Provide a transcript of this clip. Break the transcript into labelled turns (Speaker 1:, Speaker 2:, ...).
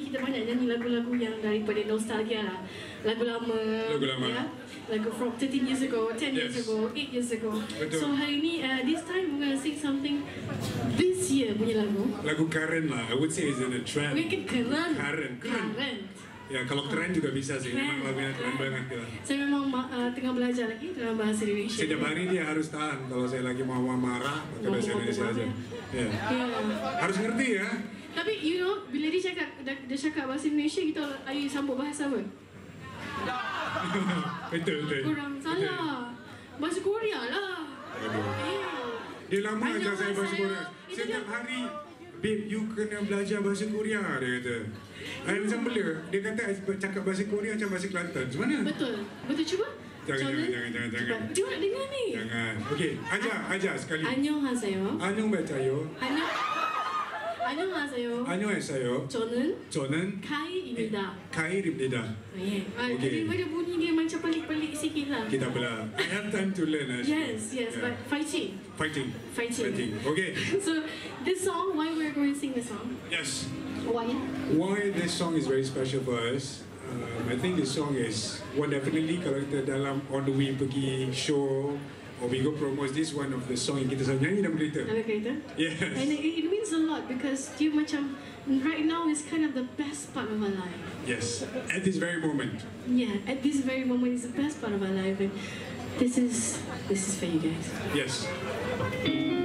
Speaker 1: kita banyak nyanyi lagu-lagu yang daripada nostalgia lah. Lagu lama. Ya? Lagu from 13 years ago, 10 years ago, 8 years ago.
Speaker 2: Betul.
Speaker 1: So hari ni, this time we're gonna sing something this year punya lagu.
Speaker 2: Lagu current lah, I would say is in a trend.
Speaker 1: Mungkin current.
Speaker 2: Current. Ya, kalau trend juga bisa sih, memang lagunya trend banget gitu.
Speaker 1: Saya memang tengah belajar lagi dalam bahasa Indonesia.
Speaker 2: Setiap hari dia harus tahan, kalau saya lagi mau marah, pakai bahasa Indonesia aja. Ya. Harus ngerti ya.
Speaker 1: Tapi you know, bila dia cakap bahasa Indonesia, kita ayo sambut bahasa apa?
Speaker 2: Betul.
Speaker 1: Kurang salah. Bahasa Korea lah.
Speaker 2: Dia lama ajar saya bahasa Korea. Setiap hari, babe, you kena belajar bahasa Korea, dia kata. Saya macam bela. Dia kata cakap bahasa Korea macam bahasa Kelantan. Macam mana?
Speaker 1: Betul, cuba.
Speaker 2: Jangan.
Speaker 1: Cuba dengar ni.
Speaker 2: Jangan. Okey, ajar sekali.
Speaker 1: 안녕하세요.
Speaker 2: 안녕하세요. 저는
Speaker 1: 카이입니다.
Speaker 2: 카일입니다.
Speaker 1: Daripada bunyi dia macam pelik-pelik sikit lah.
Speaker 2: Kita bela. I have time to learn.
Speaker 1: Yes, but fighting.
Speaker 2: Okay.
Speaker 1: So this song, why we're going to sing this song?
Speaker 2: Yes.
Speaker 1: Why
Speaker 2: this song is very special for us. I think this song is one definitely kalau kita dalam on the way pergi show or we go promote, this one of the song yang kita selalu nyanyi dalam kereta. Yes.
Speaker 1: And it means a lot because dia macam right now is kind of the best part of our life.
Speaker 2: Yes. At this very moment.
Speaker 1: Yeah, at this very moment is the best part of our life, and this is for you guys.
Speaker 2: Yes.